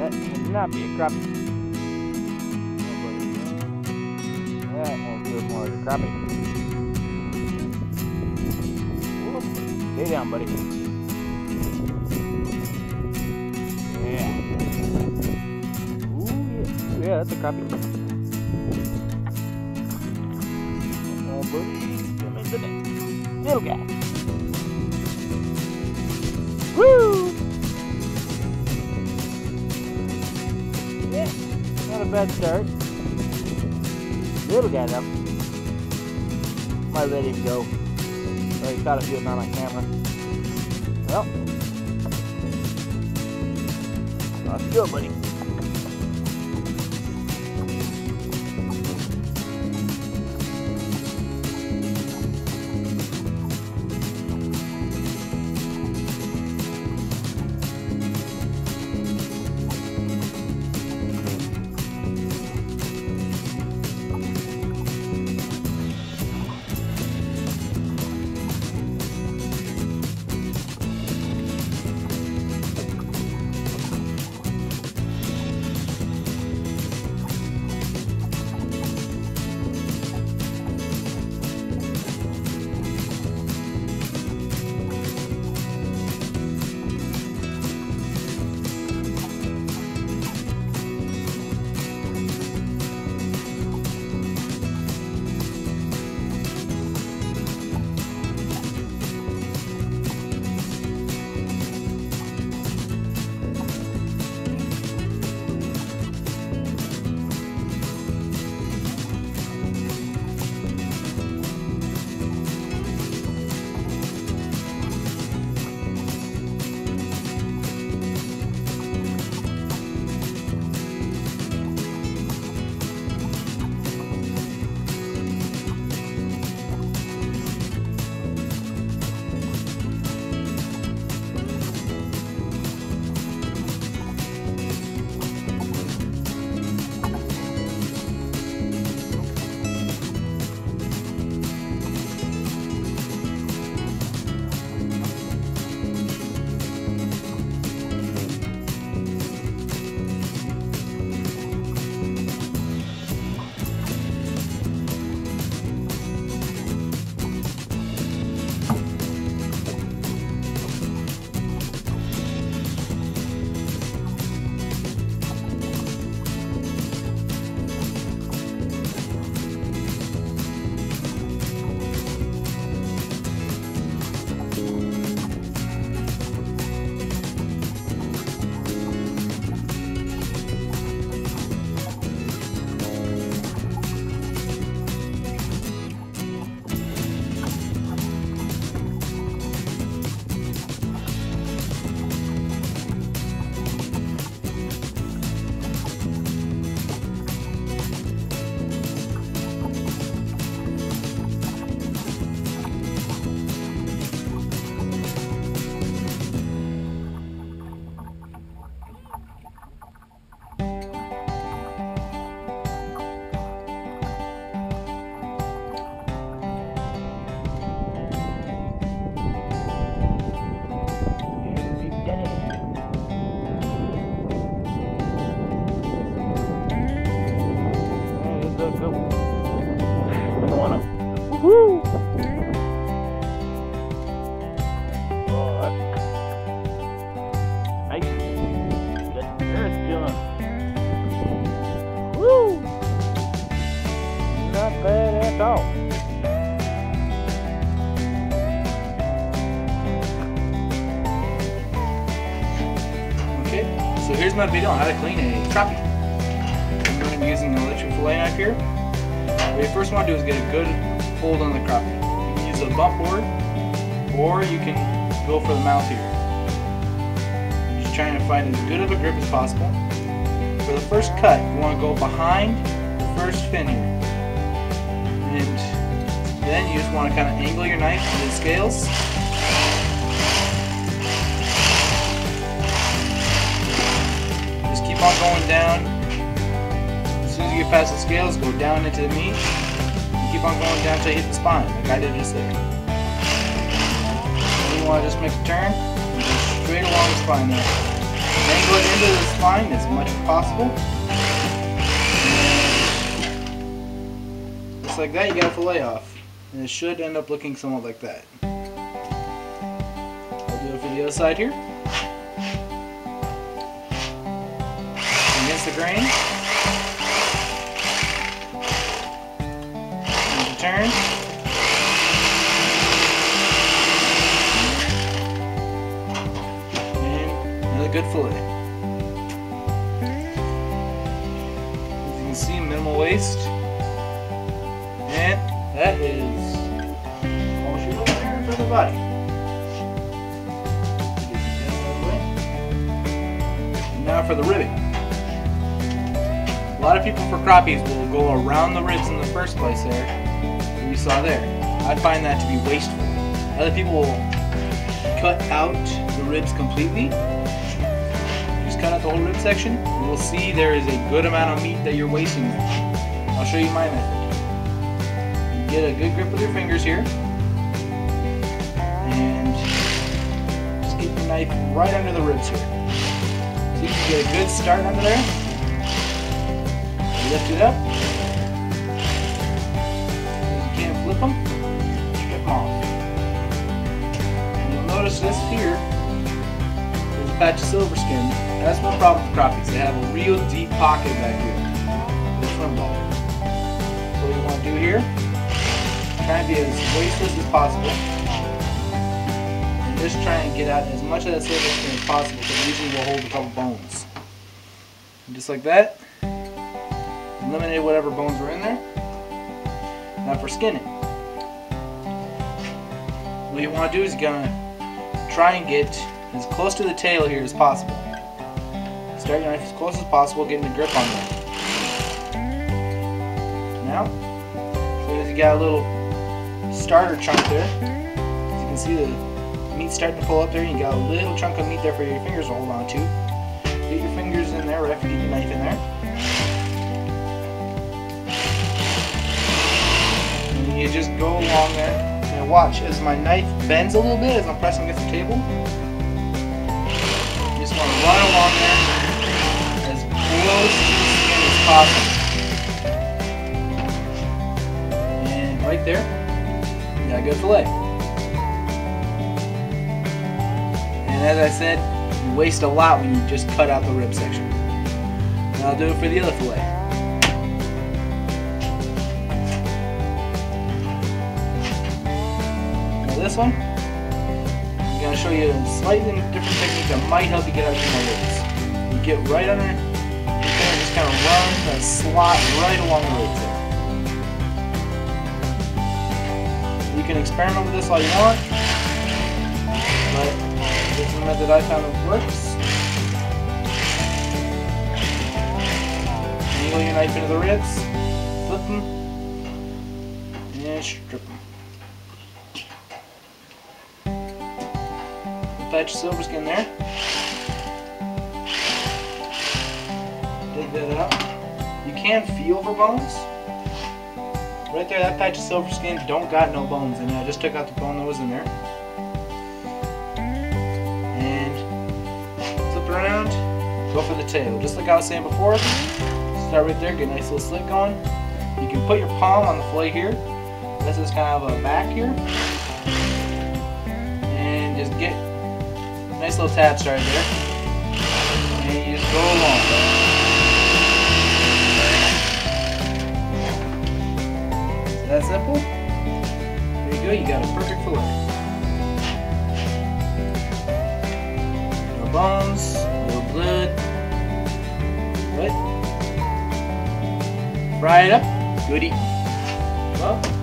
That cannot be a crappie. That won't feel more like a crappie. Whoop. Stay down, buddy. Yeah. Ooh, yeah, that's a crappie. Oh, buddy. Come into the little guy. Woo! Yeah, not a bad start. Little guy though. Might let him go. Already thought of doing that on camera. Well, let's go, buddy. Woo! Nice. Good. There's doing. Woo! Not bad at all. Okay, so here's my video on how to clean a crappie. I'm going to be using an electric fillet knife here. What you first want to do is get a good hold on the crappie. You can use a bump board, or you can go for the mouth here. Just trying to find as good of a grip as possible. For the first cut, you want to go behind the first fin here. And then you just want to kind of angle your knife to the scales. Just keep on going down. As soon as you get past the scales, go down into the meat. And keep on going down until you hit the spine, like I did just there. Then you want to just make a turn and go straight along the spine there. Angle it into the spine as much as possible. Just like that, you got a fillet off. And it should end up looking somewhat like that. I'll do it for the other side here. Against the grain. And turn. Good fillet. As you can see, minimal waste. And that is all shoot over there for the body. And now for the ribbing. A lot of people for crappies will go around the ribs in the first place there, that you saw there. I find that to be wasteful. Other people will cut out the ribs completely. Cut out the whole rib section, you will see there is a good amount of meat that you're wasting there. I'll show you my method. You get a good grip with your fingers here, and just get your knife right under the ribs here. So you can get a good start under there. Lift it up. You can't flip them, strip them off. And you'll notice this here. Patch of silver skin. That's one problem with crappies. They have a real deep pocket back here. The swim ball. So what you want to do here, try and be as wasteless as possible. And just try and get out as much of that silver skin as possible, because it usually will hold a couple bones. And just like that, eliminate whatever bones were in there. Now for skinning. What you want to do is you're going to try and get as close to the tail here as possible. Start your knife as close as possible, getting the grip on there. Now, so as you got a little starter chunk there, as you can see the meat starting to pull up there, and you got a little chunk of meat there for your fingers to hold on to. Get your fingers in there right after you get your knife in there. And you just go along there, and watch as my knife bends a little bit as I'm pressing against the table. Just want to run along there as close to the skin as possible. And right there, you got a good fillet. And as I said, you waste a lot when you just cut out the rib section. And I'll do it for the other fillet. Now this one, I'm going to show you a slightly different technique that might help you get out your ribs. You get right under, you can just kind of run that slot right along the ribs there. You can experiment with this all you want, but this is the method I found that works. Angle your knife into the ribs, flip them, and strip them. Patch of silver skin there. Dig that out. You can feel for bones. Right there, that patch of silver skin don't got no bones in it. I just took out the bone that was in there. And flip it around, go for the tail. Just like I was saying before, start right there, get a nice little slit going. You can put your palm on the fillet here. This is kind of a back here. And just get nice little tab started there, and you just go along. Is that simple? There you go, you got a perfect fillet. No bones, no blood. Right? Fry it up, good eating. Well,